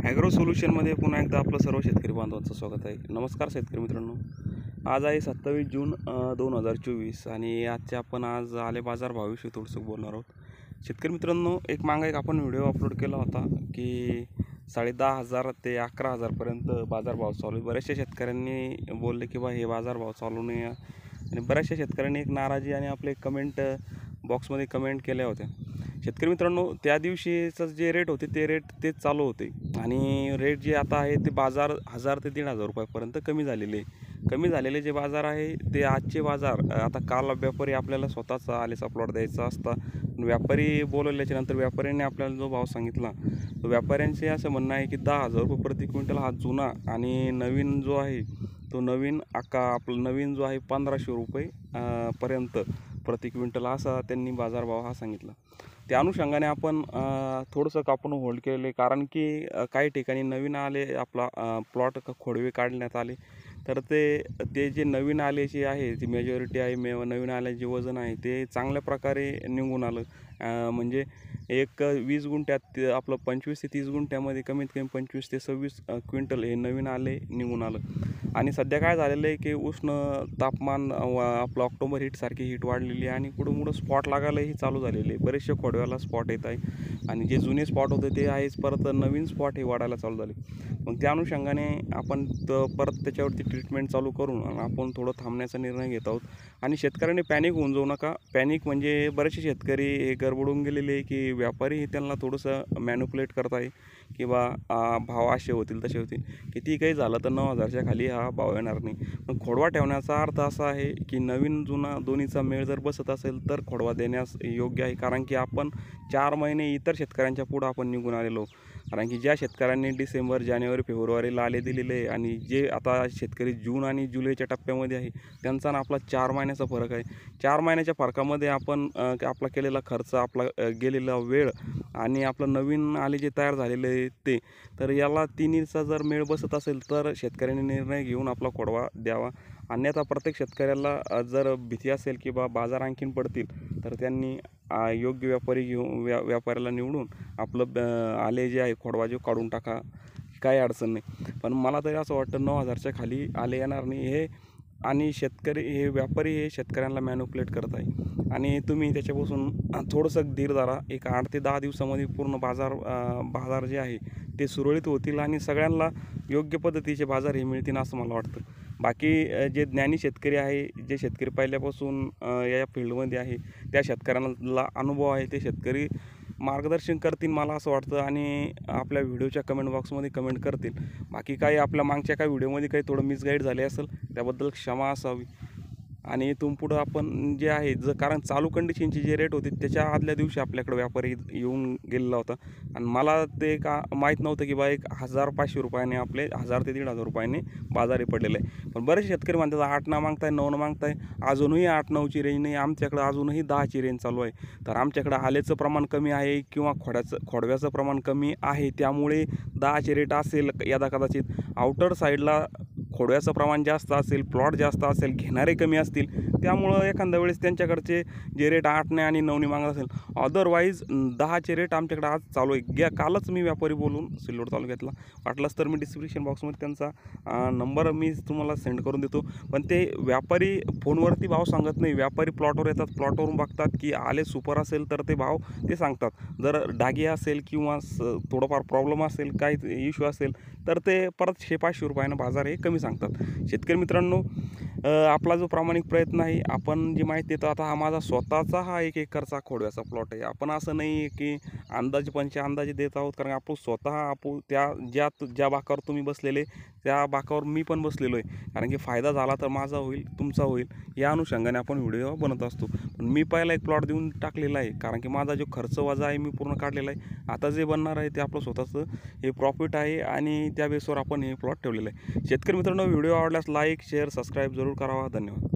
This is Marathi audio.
ॲग्रो सोल्युशनमध्ये पुन्हा एकदा आपलं सर्व शेतकरी बांधवांचं स्वागत आहे. नमस्कार शेतकरी मित्रांनो, आज आहे 27 जून 2024 आणि आजचे आपण आज आले बाजार भावाविषयी थोडंसं बोलणार आहोत. शेतकरी मित्रांनो, मागं एक आपण व्हिडिओ अपलोड केला होता की 10,500 ते 11,000पर्यंत बाजारभाव चालू आहे. बऱ्याचशा शेतकऱ्यांनी बोलले की बा हे बाजारभाव चालू नाही आणि बऱ्याचशा शेतकऱ्यांनी एक नाराजी आणि आपले कमेंट बॉक्समध्ये कमेंट केल्या होत्या. शेतकरी मित्रांनो, त्या दिवशीचं जे रेट होते ते रेट तेच चालू होते आणि रेट जे आता आहे ते बाजार 1,000 ते 1,500 रुपयापर्यंत कमी झालेले जे बाजार आहे ते आजचे बाजार. आता काल व्यापारी आपल्याला स्वतःचा आलेचा प्लॉट द्यायचा असता, व्यापारी बोलवल्याच्या नंतर व्यापाऱ्यांनी आपल्याला जो भाव सांगितला तो व्यापाऱ्यांचे असं म्हणणं आहे की 10,000 रुपये प्रति क्विंटल हा जुना आणि नवीन जो आहे तो नवीन जो आहे 1,500 रुपये पर्यंत प्रति क्विंटल असा त्यांनी बाजारभाव हा सांगितला. त्या अनुषंगाने आपण थोडंसं कापून होल्ड केले, कारण की काही ठिकाणी नवीन आले आपला प्लॉट खोडवे काढण्यात आले. तर ते जे नवीन आलेची आहे ती मेजॉरिटी आहे, नवीन आल्याचे वजन आहे ते चांगल्या प्रकारे निघून आलं. म्हणजे एक 20 गुंठ्यात आपलं 25 ते 30 गुंठ्यामध्ये कमीत कमी 25 ते 26 क्विंटल हे नवीन आले निघून आलं. आणि सध्या काय झालेलं आहे की उष्ण तापमान आपलं ऑक्टोबर हीटसारखी हीट वाढलेली आहे आणि कुठं स्पॉट लागायलाही चालू झालेले आहे. बरेचसे खोडव्याला स्पॉट येत आहे आणि जे जुने स्पॉट होते ते आहेच, परत नवीन स्पॉट हे वाढायला चालू झाले. मग त्या अनुषंगाने आपण परत त्याच्यावरती ट्रीटमेंट चालू करून आपण थोडं थांबण्याचा निर्णय घेत आहोत. आणि शेतकऱ्यांनी पॅनिक होऊन जाऊ नका. पॅनिक म्हणजे बरेचसे शेतकरी हे गडबडून गेलेले आहे की व्यापारी त्यांना थोडंसं मॅन्युपुलेट करत आहे की भाव असे होतील तसे होतील. किती काही झालं तर 9,000च्या खाली हा भाव येणार नाही. पण खोडवा ठेवण्याचा अर्थ असा आहे की नवीन जुना दोन्हीचा मेळ जर बसत असेल तर खोडवा देण्यास योग्य आहे. कारण की आपण 4 महिने इतर शेतकऱ्यांच्या पुढं आपण निघून आलेलो. कारण की ज्या शेतकऱ्यांनी डिसेंबर, जानेवारी, फेब्रुवारीला आले दिलेले आहे आणि जे आता शेतकरी जून आणि जुलैच्या टप्प्यामध्ये आहे त्यांचा ना आपला 4 महिन्याचा फरक आहे. 4 महिन्याच्या फरकामध्ये आपण आपला केलेला खर्च, आपला गेलेला वेळ आणि आपलं नवीन आले जे तयार झालेले आहे ते, तर याला तिन्हीचा जर मेळ बसत असेल तर शेतकऱ्यांनी निर्णय घेऊन आपला खोडवा द्यावा. अन्यथा प्रत्येक शेतकऱ्याला जर भीती असेल की बाजार आणखीन पडतील तर त्यांनी योग्य व्यापाऱ्याला निवडून आपलं आले जे आहे खोडवा जो काढून टाका, काही अडचण नाही. पण मला तरी असं वाटतं 9,000च्या खाली आले येणार नाही आणि व्यापारी हे शेतकऱ्यांना मॅन्युपुलेट करत आहे आणि तुम्ही त्याच्यापासून थोडंसं धीर धरा. एक 8 ते 10 दिवसामध्ये पूर्ण बाजार जे आहे ते सुरळीत होतील आणि सगळ्यांना योग्य पद्धतीचे बाजार हे मिळतील असं मला वाटतं. बाकी जे ज्ञानी शेतकरी आहे, जे शेतकरी पहिल्यापासून या फील्डमध्ये आहे त्या शेतकऱ्यांना अनुभव आहे, ते शेतकरी मार्गदर्शन करतील मला असं वाटतं आणि आपल्या व्हिडिओच्या कमेंट बॉक्समध्ये कमेंट करतील. बाकी काही आपल्या मागच्या काही व्हिडिओमध्ये काही थोडं मिसगाईड झाले असेल त्याबद्दल क्षमा असावी. आणि इथून पुढं आपण जे आहे कारण चालू कंडिशनचे जे रेट होते त्याच्या आदल्या दिवशी आपल्याकडे व्यापारी येऊन गेलेला होता आणि मला ते माहीत नव्हतं की एक 1,500 रुपयाने आपले 1,000 ते 1,500 रुपयाने बाजारी पडलेलं आहे. पण बरेचसे शेतकरी म्हणतात 8 ना मागताय, 9 ना मागताय. अजूनही 8-9ची रेंज नाही, आमच्याकडं अजूनही 10ची रेंज चालू आहे. तर आमच्याकडं आलेचं प्रमाण कमी आहे किंवा खोडव्याचं प्रमाण कमी आहे, त्यामुळे 10चे रेट असेल कदाचित. आउटर साईडला खोडव्याचं प्रमाण जास्त असेल, प्लॉट जास्त असेल, घेणारे कमी असतील, त्यामुळं एखाद्या वेळेस त्यांच्याकडचे जे रेट 8ने आणि 9ने मागत असेल. अदरवाईज 10चे रेट आमच्याकडे आज चालू आहे. कालच मी व्यापारी बोलून सिल्लोड तालुक्यातला, वाटलंच तर मी डिस्क्रिप्शन बॉक्समध्ये त्यांचा नंबर मी तुम्हाला सेंड करून देतो. पण ते व्यापारी फोनवरती भाव सांगत नाही. व्यापारी प्लॉटवर येतात, प्लॉटवरून बघतात की आले सुपर असेल तर ते भाव ते सांगतात. जर डागी असेल किंवा थोडंफार प्रॉब्लेम असेल, काही इश्यू असेल तर ते परत 100-500 रुपयानं बाजार हे कमी सांगतात. शेतकरी मित्रांनो, आपला जो प्रामाणिक प्रयत्न आहे, आपण जी माहिती देतो, आता हा माझा स्वतःचा 1 एकरचा खोडव्याचा प्लॉट आहे. आपण असं नाही की अंदाजे देत आहोत, कारण आपण ज्या बाकावर तुम्ही बसलेले त्या बाकावर मी पण बसलेलो आहे. कारण की फायदा झाला तर माझा होईल, तुमचा होईल, या अनुषंगाने आपण व्हिडिओ बनत असतो. पण मी पहिला एक प्लॉट देऊन टाकलेला आहे, कारण की माझा जो खर्च वजा आहे मी पूर्ण काढलेला आहे. आता जे बनणार आहे ते आपलं स्वतःचं हे प्रॉफिट आहे आणि त्या बेसवर आपण हे प्लॉट ठेवलेलं आहे. शेतकरी मित्रांनो, व्हिडिओ आवडल्यास लाईक, शेअर, सबस्क्राईब जरूर करावा. धन्यवाद.